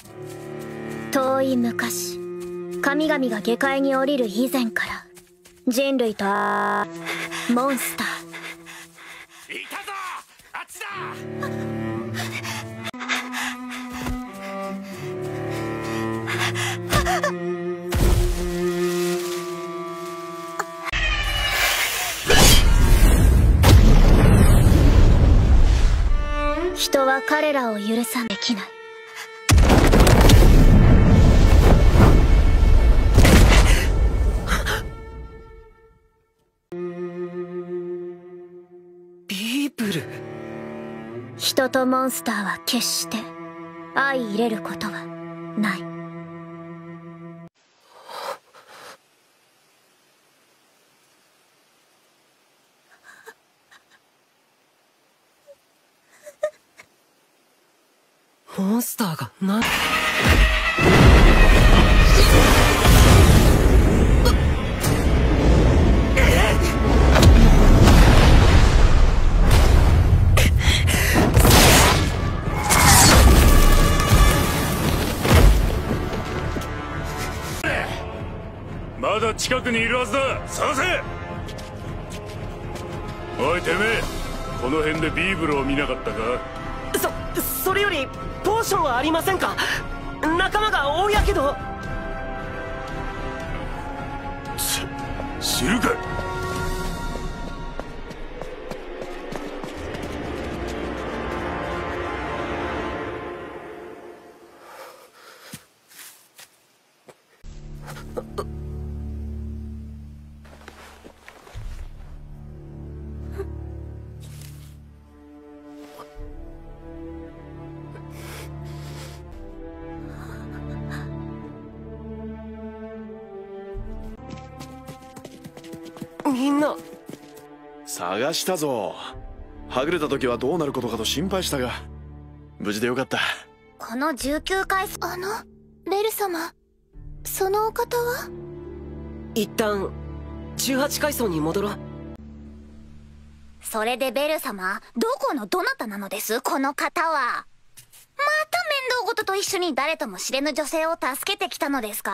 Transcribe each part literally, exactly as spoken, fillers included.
遠い昔、神々が下界に降りる以前から人類とモンスターいたぞ、あっちだ。 人は彼らを許さできない。 ビーブル。 人とモンスターは決して相入れることはない。 モンスターがな。 まだ近くにいるはずだ。探せ。おいてめえ、この辺でビーブルを見なかったか？ そそれよりポーションはありませんか？仲間が大やけど。 し知るか。 みんな探したぞ。はぐれた時はどうなることかと心配したが無事でよかった。 このじゅうきゅうかいあのベル様、そのお方は？ 一旦じゅうはちかいそうに戻ろう。 それでベル様、どこのどなたなのですこの方は？また面倒事と一緒に誰とも知れぬ女性を助けてきたのですか？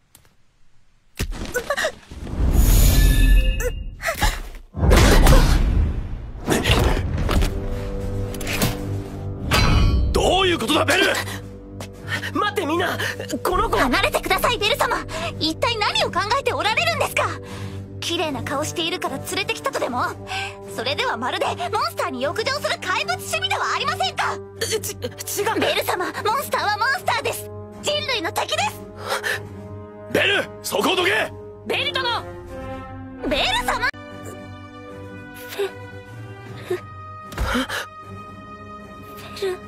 どういうことだベル。 待ってみんな、この子。 離れてくださいベル様。一体何を考えておられるんですか？綺麗な顔しているから連れてきたとでも？それではまるでモンスターに浴場する怪物趣味ではありませんか？ ち違う。 ベル様、モンスターはモンスターです。人類の敵です。 ベル、そこをどけ。 ベル殿。 ベル様。ベル。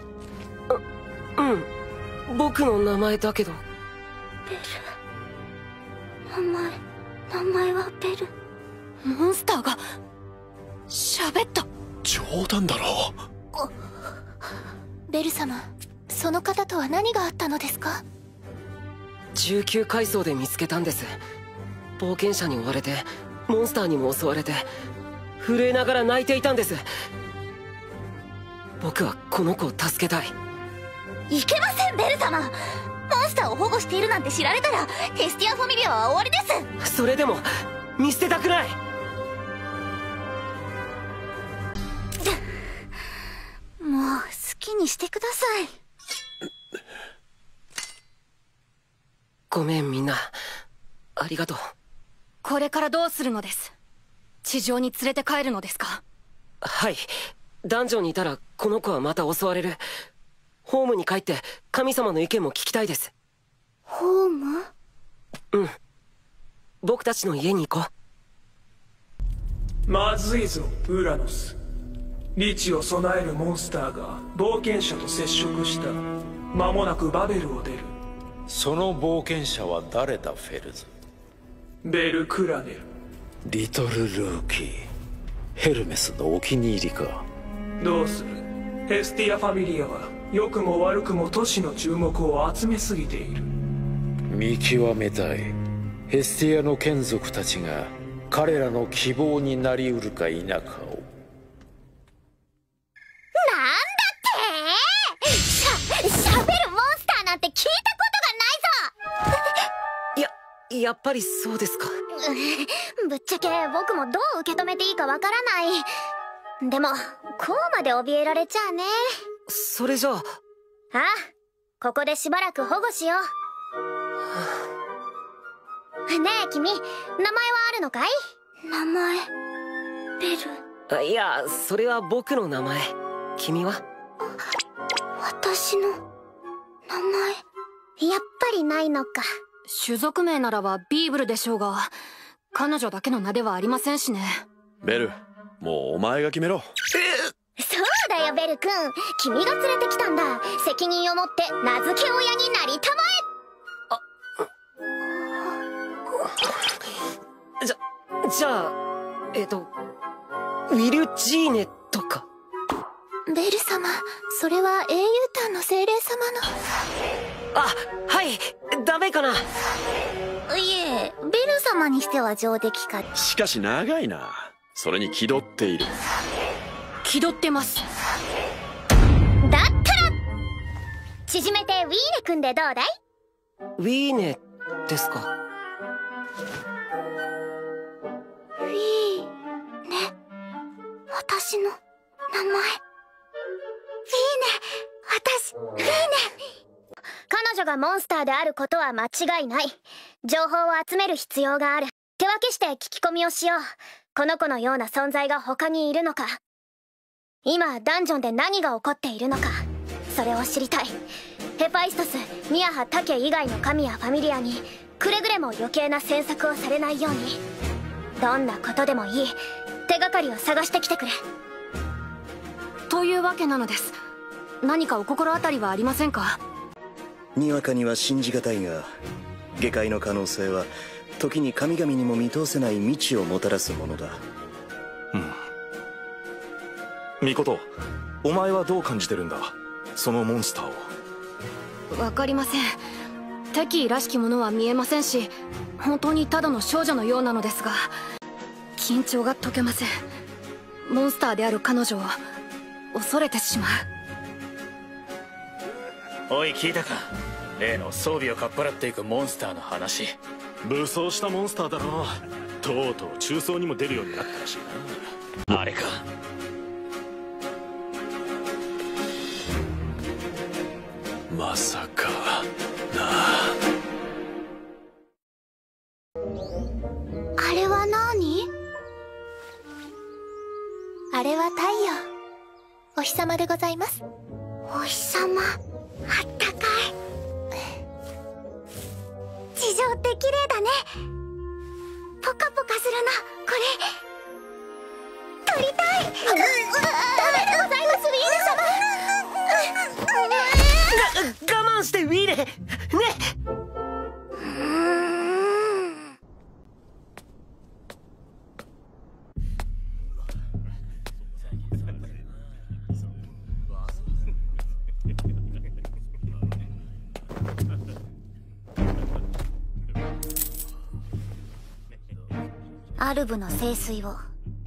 うん、僕の名前だけど。 ベル。名前名前はベル。モンスターが喋った。 冗談だろ。 ベル様、その方とは何があったのですか？ じゅうきゅうかいそうで見つけたんです。冒険者に追われてモンスターにも襲われて震えながら泣いていたんです。僕はこの子を助けたい。 いけませんベル様。モンスターを保護しているなんて知られたらヘスティアファミリアは終わりです。 それでも見捨てたくない。 もう好きにしてください。 ごめんみんな、ありがとう。 これからどうするのです？地上に連れて帰るのですか？ はい、ダンジョンにいたらこの子はまた襲われる。ホームに帰って神様の意見も聞きたいです。 ホーム？ うん、僕たちの家に行こう。まずいぞウラノス。リチを備えるモンスターが冒険者と接触した。間もなくバベルを出る。 その冒険者は誰だフェルズ？ ベル・クラネル。 リトルルーキー、ヘルメスのお気に入りか。 どうする？ヘスティア・ファミリアは良くも悪くも都市の注目を集めすぎている。 見極めたい。ヘスティアの眷属たちが彼らの希望になりうるか否かを。 なんだって？しゃ、しゃべるモンスターやっぱりそうですか。 ぶっちゃけ僕もどう受け止めていいかわからない。でもこうまで怯えられちゃうね。 それじゃあ。 ああ、ここでしばらく保護しよう。ねえ君、名前はあるのかい？名前ベル。 あ、いや、それは僕の名前。君は？ 私の名前。やっぱりないのか。 種族名ならばビーブルでしょうが、彼女だけの名ではありませんしね。 ベル、もうお前が決めろ。 そうだよベル君、君が連れてきたんだ。責任を持って名付け親になりたまえ。じゃじゃあえっとウィルジーネとか。 ベル様、それは英雄譚の精霊様の。 あ、はい、ダメかな。 いえ、ベル様にしては上出来か。 しかし長いな。それに気取っている。 気取ってます。 だったら縮めてウィーネ君でどうだい？ ウィーネですか。 ウィーネ、私の名前。ウィーネ、私、ウィーネ。彼女がモンスターであることは間違いない。情報を集める必要がある。手分けして聞き込みをしよう。この子のような存在が他にいるのか、今ダンジョンで何が起こっているのか、それを知りたい。ヘファイストス、ミアハ、タケ以外の神やファミリアにくれぐれも余計な詮索をされないように。どんなことでもいい。手がかりを探してきてくれ。 というわけなのです。何かお心当たりはありませんか？ にわかには信じがたいが、下界の可能性は時に神々にも見通せない未知をもたらすものだ。 うん。ミコト、お前はどう感じてるんだ、そのモンスターを。 わかりません。敵意らしきものは見えませんし、本当にただの少女のようなのですが、緊張が解けません。モンスターである彼女を恐れてしまう。おい、聞いたか、例の装備をかっぱらっていくモンスターの話。 武装したモンスターだろ。とうとう中操にも出るようになったらしいな。 あれか。 まさかなあ。 あれは何？あれは太陽。お日様でございます。お日様、あったかい。地上って綺麗だね。ポカポカするの、これ取りたい。ダメでございます、ウィーネ様。 が我慢してウィーネね。 アルブの聖水を。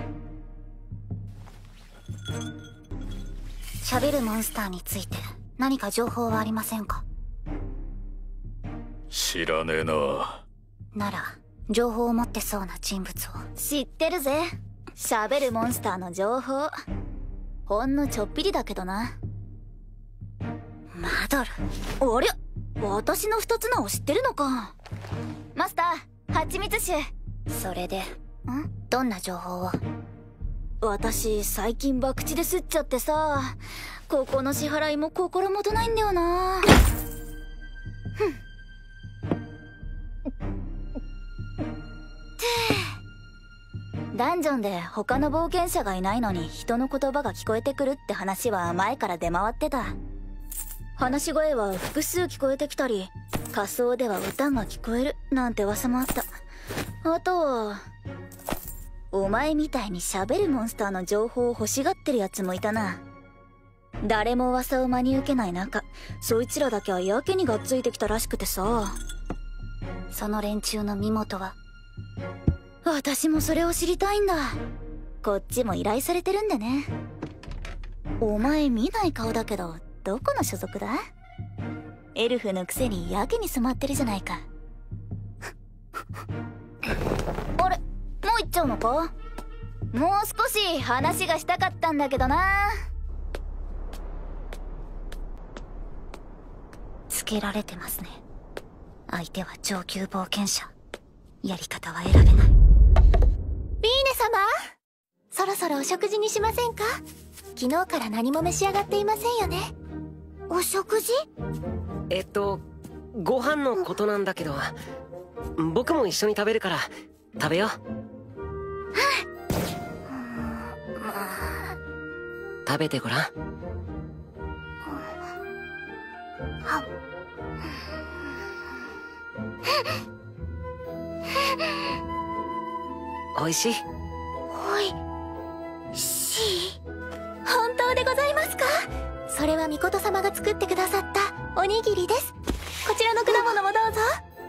喋るモンスターについて何か情報はありませんか？ 知らねえな。 なら情報を持ってそうな人物を。知ってるぜ、喋るモンスターの情報。ほんのちょっぴりだけどな。マドル。ありゃ、私の二つ名を知ってるのか。マスター、ハチミツ酒。それで、ん？どんな情報を？私最近博打で吸っちゃってさ、ここの支払いも心もとないんだよな。ふん。ダンジョンで他の冒険者がいないのに人の言葉が聞こえてくるって話は前から出回ってた。話し声は複数聞こえてきたり、仮想では歌が聞こえるなんて噂もあった。あとはお前みたいに喋るモンスターの情報を欲しがってるやつもいたな。誰も噂を真に受けない中、そいつらだけはやけにがっついてきたらしくてさ。その連中の身元は？私もそれを知りたいんだ。こっちも依頼されてるんでね。お前見ない顔だけどどこの所属だ？エルフのくせにやけに染まってるじゃないか。 あれ、もう行っちゃうのか？もう少し話がしたかったんだけどな。つけられてますね。相手は上級冒険者。やり方は選べない。ビーネ様、そろそろお食事にしませんか？昨日から何も召し上がっていませんよね。お食事？ えっとご飯のことなんだけど、僕も一緒に食べるから食べよう。食べてごらん。おいしい。 おいしい。本当でございますか？それは御事様が作ってくださったおにぎりです。こちらの果物もどうぞ。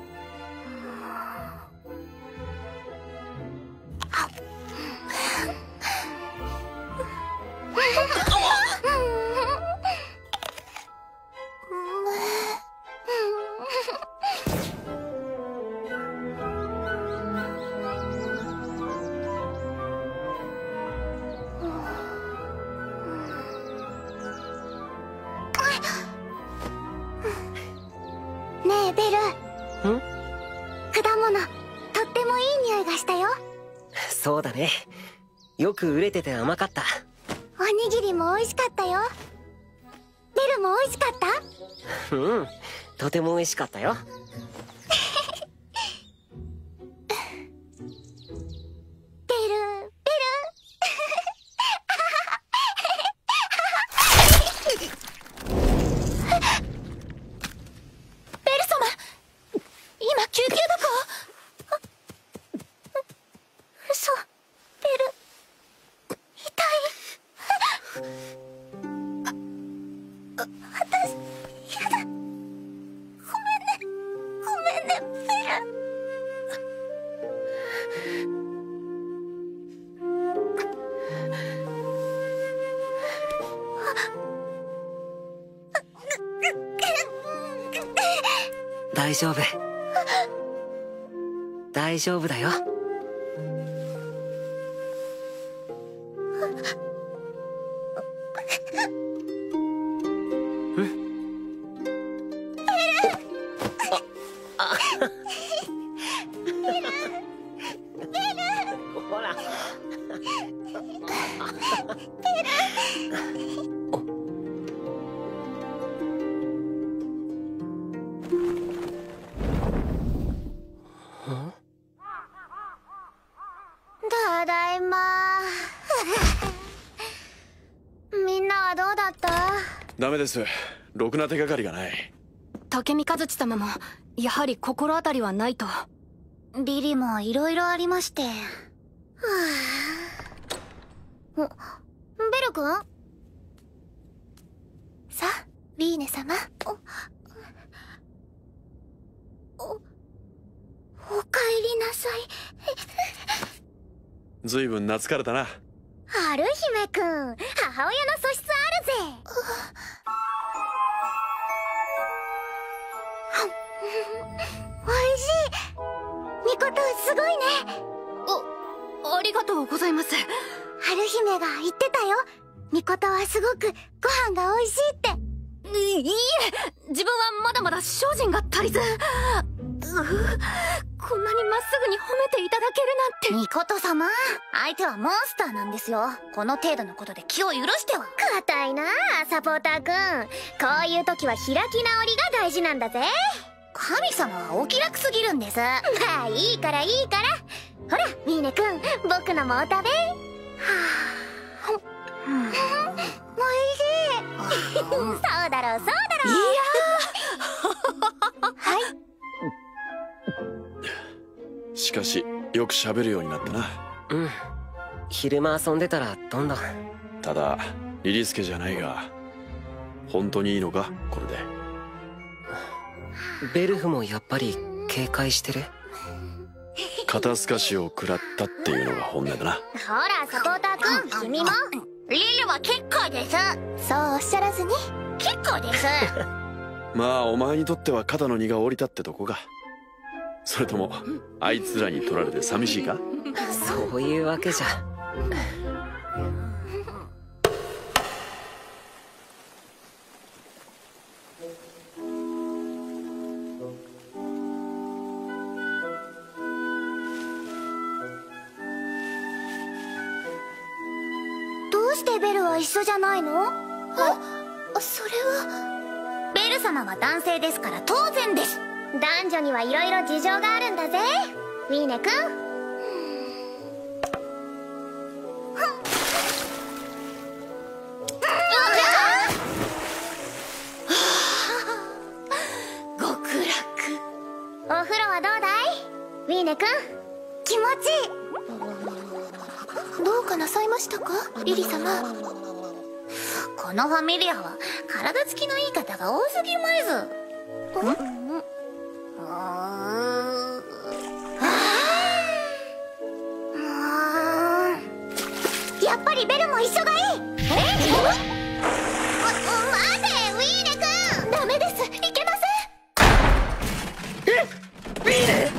ねえベル。ん？果物、とってもいい匂いがしたよ。 そうだね。よく売れてて甘かった。 おにぎりも美味しかったよ。ベルも美味しかった？ うん、とても美味しかったよ。 ベル、ベル。ベル様、今救急箱を。嘘、ベル、痛い。あ、私、やだ。ごめんね、ごめんね、ベル。 大丈夫。大丈夫だよ。ほら。 ただいま。みんなはどうだった？ ダメです。ろくな手がかりがない。 竹見和地様もやはり心当たりはないと。 リリもいろいろありまして。はあ、お、ベル君？さあ、ビーネ様。お、お、おかえりなさい。 ずいぶん懐かれたな。 春姫くん、母親の素質あるぜ。おいしい。ミコトすごいね。 お、ありがとうございます。 春姫が言ってたよ。ミコトはすごくご飯が美味しいって。 いいえ、自分はまだまだ精進が足りず。うこんなにまっすぐに褒めていただけるなんて。 ミコト様、相手はモンスターなんですよ。この程度のことで気を許しては。硬いなあ、サポーターくん。こういう時は開き直りが大事なんだぜ。神様はお気楽すぎるんです。まあいいからいいから。ほらミーネくん、僕のもお食べ。はあ、うん、おいしい。そうだろうそうだろう。いやはい。 しかしよく喋るようになったな。 うん、昼間遊んでたらどんどん。 ただリリスケじゃないが、本当にいいのかこれで。 ベルフもやっぱり警戒してる。 肩透かしを食らったっていうのが本音だな。 ほらサポーターくん、君も。リルは結構です。そうおっしゃらずに。結構です。 まあお前にとっては肩の荷が下りたってとこか。 それともあいつらに取られて寂しいか？ そういうわけじゃ。 どうしてベルは一緒じゃないの？あ、それはベル様は男性ですから当然です。男女にはいろいろ事情があるんだぜ、ウィーネ君。極楽。お風呂はどうだい、ウィーネ君？気持ちいい。どうかなさいましたか、リリ様？このファミリアは体つきのいい方が多すぎます。ん？やっぱりベルも一緒がいい。え？待て、ウィーネ君。ダメです、いけません。え？ウィーネ？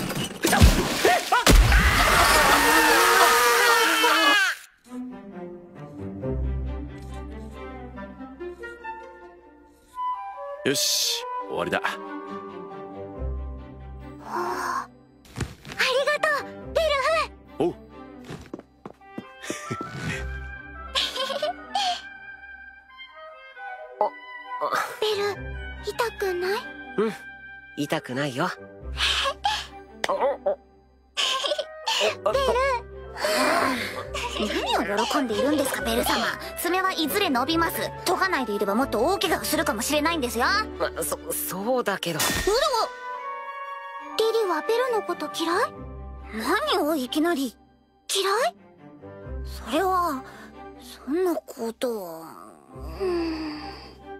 よし、終わりだ。 ありがとう、ベルフ。 おう。 ベル、痛くない？ うん、痛くないよ。 ベル、何を喜んでいるんですか、ベル様。爪はいずれ伸びます。研がないでいればもっと大怪我をするかもしれないんですよ。 ま、そそうだけど。 うリリはベルのこと嫌い？何をいきなり嫌い？それはそんなことは。うーん、う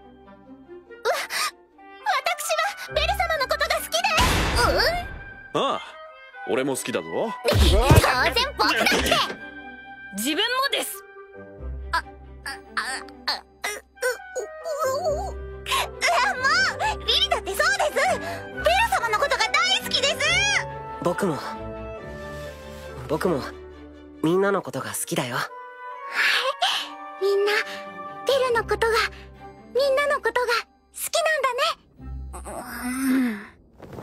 私はベル様のことが好きです。うん、 ああ、俺も好きだぞ。 当然僕だって。 自分もです。 あ、あ、あ、あ、う、う、う、う、もうリリだってそうです。ベル様のことが大好きです。 僕も僕もみんなのことが好きだよ。はい、 みんなベルのことが、みんなのことが好きなんだね。うんあ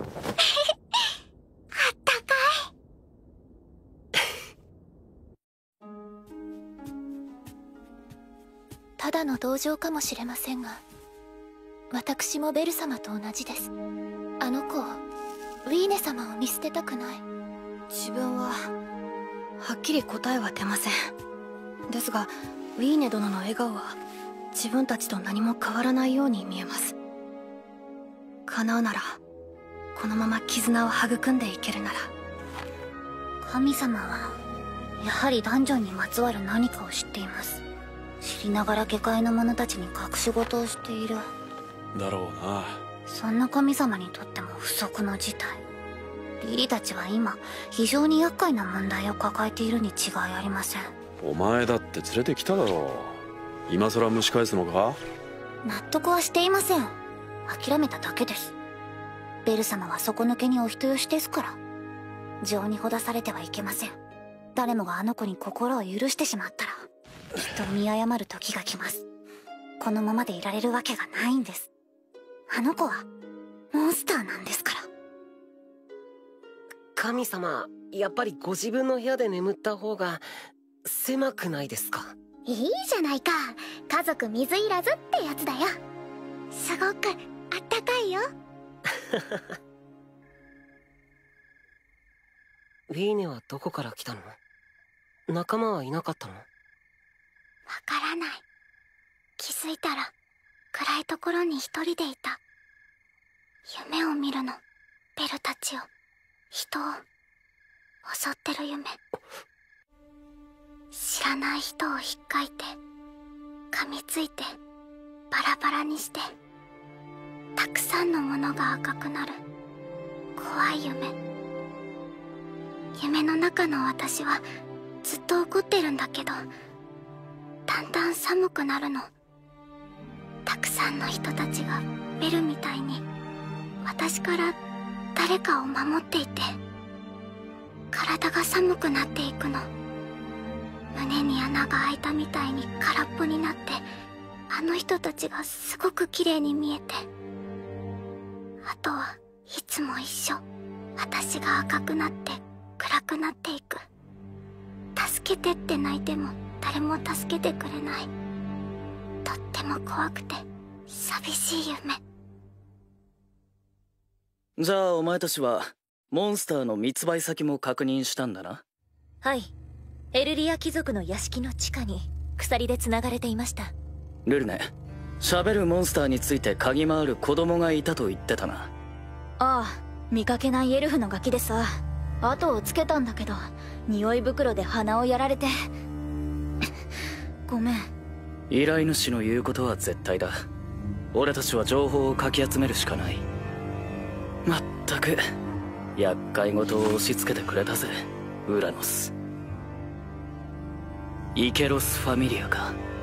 ったかい。ただの同情かもしれませんが、私もベル様と同じです。あの子、ウィーネ様を見捨てたくない。 自分ははっきり答えは出ません。ですがウィーネ殿の笑顔は自分たちと何も変わらないように見えます。叶うなら、このまま絆を育んでいけるなら。 神様はやはりダンジョンにまつわる何かを知っています。知りながら下界の者たちに隠し事をしている。 だろうな。 そんな神様にとっても不測の事態。リリたちは今非常に厄介な問題を抱えているに違いありません。 お前だって連れてきただろう。今更蒸し返すのか？ 納得はしていません。諦めただけです。ベル様は底抜けにお人よしですから。情にほだされてはいけません。誰もがあの子に心を許してしまったらきっと見誤る時が来ます。このままでいられるわけがないんです。あの子はモンスターなんですから。 神様、やっぱりご自分の部屋で眠った方が狭くないですか？ いいじゃないか。家族水入らずってやつだよ。すごくあったかいよ。 ウィーネはどこから来たの？仲間はいなかったの？わからない。気づいたら暗いところに一人でいた。夢を見るの、ベルたちを、人を襲ってる夢。知らない人をひっかいて噛みついてバラバラにして、たくさんのものが赤くなる怖い夢。夢の中の私はずっと怒ってるんだけど、だんだん寒くなるの。たくさんの人たちがベルみたいに私から誰かを守っていて、体が寒くなっていくの。胸に穴が開いたみたいに空っぽになって、あの人たちがすごく綺麗に見えて、あとはいつも一緒。私が赤くなって暗くなっていく。助けてって泣いても誰も助けてくれない。とっても怖くて寂しい夢。 じゃあお前たちはモンスターの密売先も確認したんだな。 はい。エルリア貴族の屋敷の地下に鎖で繋がれていました。 ルルネ、喋るモンスターについて嗅ぎ回る子供がいたと言ってたな。 ああ、見かけないエルフのガキでさ、後をつけたんだけど匂い袋で鼻をやられてごめん。 依頼主の言うことは絶対だ。俺たちは情報をかき集めるしかない。まったく厄介事を押し付けてくれたぜウラノス。イケロス・ファミリアか。